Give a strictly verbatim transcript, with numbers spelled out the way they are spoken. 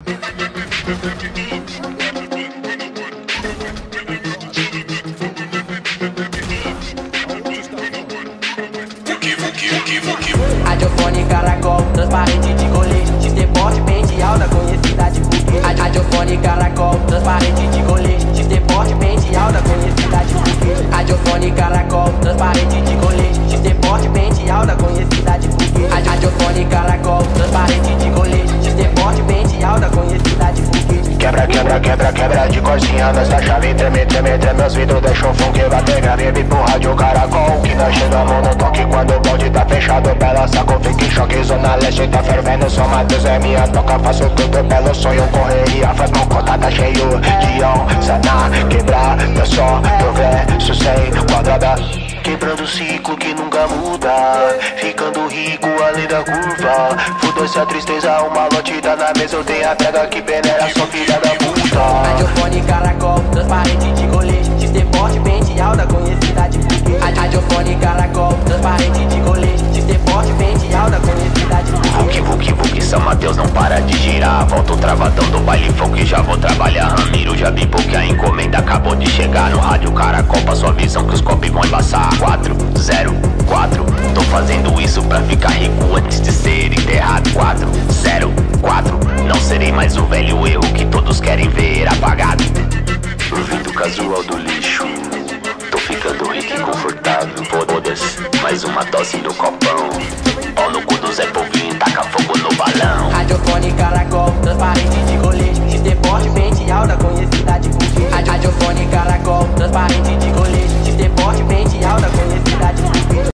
Radiofone caracol, transparente de colete, de deporte, pente alta, conhecida de foguete. Radiofone caracol, transparente de colete, de deporte, pente alta, conhecida de foguete. Radiofone caracol, transparente de colete, de deporte, pente alta, conhecida de foguete. Radiofone caracol, transparente de colete, de deporte, pente alta, conhecida de foguete. Quebra, quebra, quebra, quebra de corzinha nessa chave. Treme, treme, treme os vidros, deixa o funk bater. Grave pro rádio caracol, que nós chegamos no toque quando o bonde tá fechado. Bela saco, fica em choque, zona leste tá fervendo. Sou Matheus, é minha toca, faço tudo pelo sonho. Correria, faz mão conta, tá cheio de onça na quebrada. Só progresso sem quadrada. Quebrando o ciclo que nunca muda, ficando rico além da curva. Foda-se a tristeza, uma lotida na mesa. Eu tenho a pega que peneira, sua filha da puta. Radiofone caracol, transparente de colete, de deporte, pente alta, conhecida de foguete. Radiofone caracol, transparente de colete, de deporte, pente alta, conhecida de foguete. Vuki, vuki, vuki, São Mateus não para de girar. Volto travadão do baile folk, já vou trabalhar. Ramiro, já vi porque a encomenda acabou de chegar. No rádio caracol, pra sua visão que os copos vão embaçar. Quatro, zero, quatro, tô fazendo isso pra ficar rico antes de ser enterrado. Quatro, zero, quatro, não serei mais o velho erro que todos querem ver apagado. Ouvindo casual do lixo, tô ficando rico e confortável. Foda-se, mais uma dose do copão. Pau no cu do Zé Povinho e taca fogo no balão. Radiofone caracol, transparente de colete, de deporte, pente alta, conhecida de foguete. Radiofone caracol, transparente de colete.